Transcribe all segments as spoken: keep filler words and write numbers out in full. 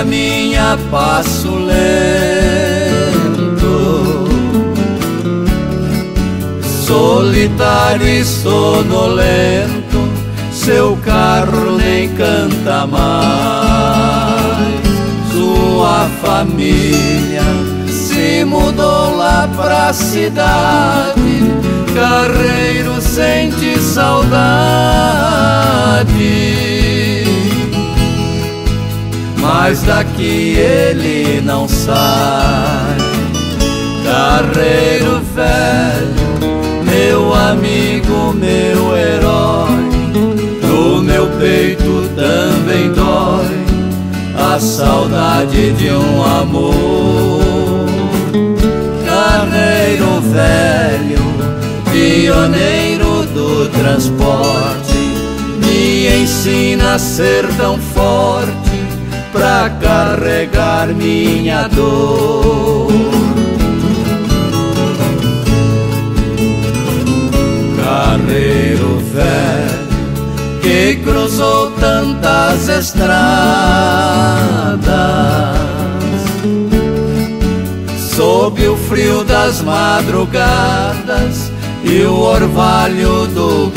caminha a passo lento, solitário e sonolento, seu carro nem canta mais. Sua família se mudou lá pra cidade, Carreiro sente saudade. Mas daqui ele não sai. Carreiro velho, meu amigo, meu herói, no meu peito também dói a saudade de um amor. Carreiro velho, pioneiro do transporte, me ensina a ser tão forte pra carregar minha dor. Carreiro velho, que cruzou tantas estradas, sob o frio das madrugadas e o orvalho do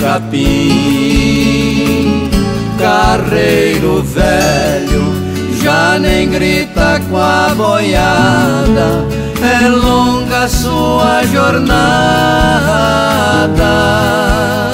capim. Carreiro velho, já nem grita com a boiada, é longa sua jornada,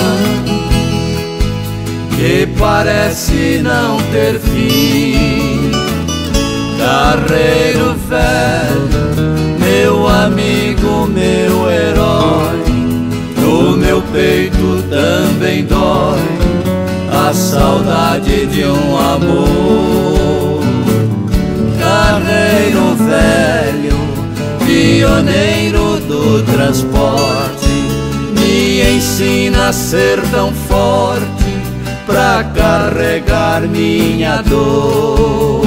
que parece não ter fim. Carreiro velho, meu amigo, meu herói, no meu peito também dói a saudade de um amor. Carreiro velho, pioneiro do transporte, me ensina a ser tão forte pra carregar minha dor.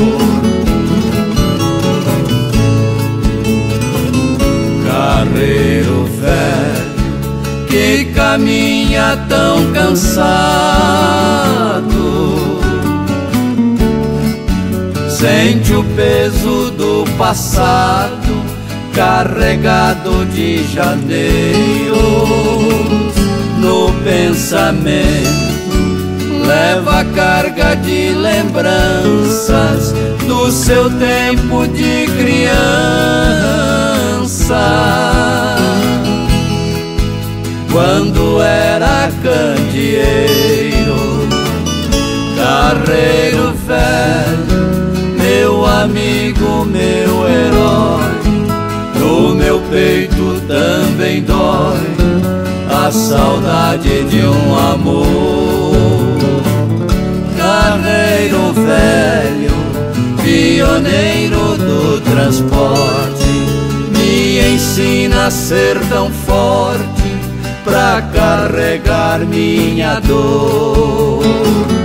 Carreiro velho, que caminha tão cansado, sente o peso do passado carregado de janeiros no pensamento. Leva carga de lembranças do seu tempo de criança, quando era candeeiro. Carreiro velho, meu amigo, meu herói, no meu peito também dói a saudade de um amor. Carreiro velho, pioneiro do transporte, me ensina a ser tão forte pra carregar minha dor.